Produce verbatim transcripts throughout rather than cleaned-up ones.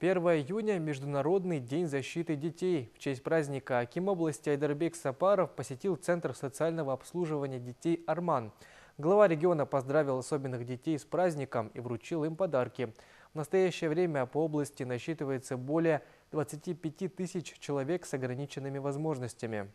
первое июня – Международный день защиты детей. В честь праздника аким области Айдарбек Сапаров посетил Центр социального обслуживания детей «Арман». Глава региона поздравил особенных детей с праздником и вручил им подарки. В настоящее время по области насчитывается более двадцати пяти тысяч человек с ограниченными возможностями.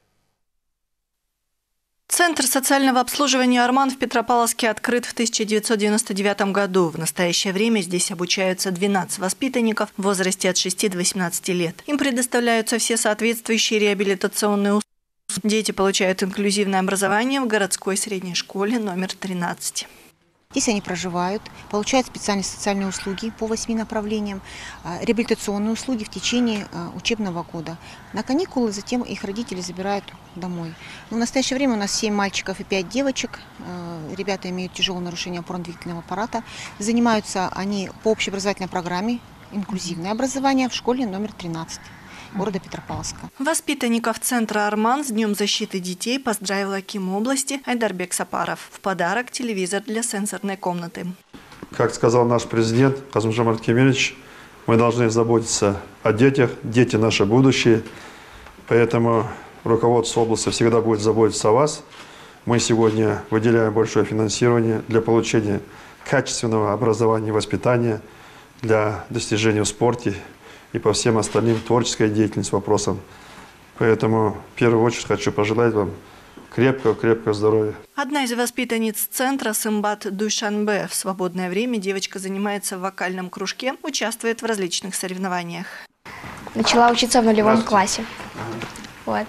Центр социального обслуживания «Арман» в Петропавловске открыт в тысяча девятьсот девяносто девятом году. В настоящее время здесь обучаются двенадцать воспитанников в возрасте от шести до восемнадцати лет. Им предоставляются все соответствующие реабилитационные услуги. Дети получают инклюзивное образование в городской средней школе номер тринадцать. Здесь они проживают, получают специальные социальные услуги по восьми направлениям, реабилитационные услуги в течение учебного года. На каникулы затем их родители забирают домой. Но в настоящее время у нас семь мальчиков и пять девочек. Ребята имеют тяжелое нарушение опорно-двигательного аппарата. Занимаются они по общеобразовательной программе «Инклюзивное образование» в школе номер тринадцать. Города Петропавловска. Воспитанников центра «Арман» с Днем защиты детей поздравил аким области Айдарбек Сапаров. В подарок телевизор для сенсорной комнаты. Как сказал наш президент Касым-Жомарт Кемелевич, мы должны заботиться о детях. Дети – наше будущее. Поэтому руководство области всегда будет заботиться о вас. Мы сегодня выделяем большое финансирование для получения качественного образования и воспитания, для достижения в спорте и по всем остальным творческой деятельности вопросам. Поэтому в первую очередь хочу пожелать вам крепкого-крепкого здоровья. Одна из воспитанниц центра Сымбат Душанбе. В свободное время девочка занимается в вокальном кружке, участвует в различных соревнованиях. Начала учиться в нулевом классе. Вот.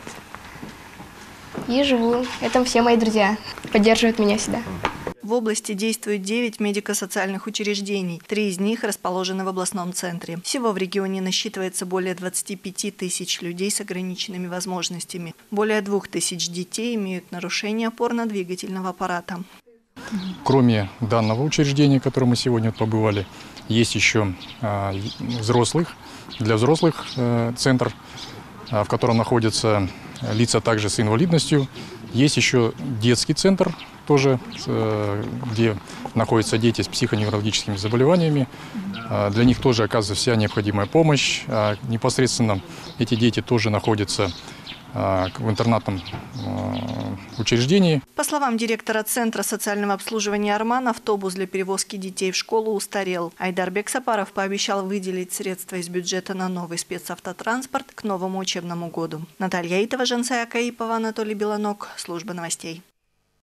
И живу. Это все мои друзья. Поддерживают меня всегда. В области действует девять медико-социальных учреждений. Три из них расположены в областном центре. Всего в регионе насчитывается более двадцати пяти тысяч людей с ограниченными возможностями. Более двух тысяч детей имеют нарушение опорно-двигательного аппарата. Кроме данного учреждения, в котором мы сегодня побывали, есть еще а, взрослых, для взрослых а, центр, а, в котором находятся лица также с инвалидностью. Есть еще детский центр, тоже, где находятся дети с психоневрологическими заболеваниями. Для них тоже оказывается вся необходимая помощь. Непосредственно эти дети тоже находятся в интернатном учреждении. По словам директора Центра социального обслуживания «Арман», автобус для перевозки детей в школу устарел. Айдарбек Сапаров пообещал выделить средства из бюджета на новый спецавтотранспорт к новому учебному году. Наталья Итова, Жансая Каипова, Анатолий Белонок. Служба новостей.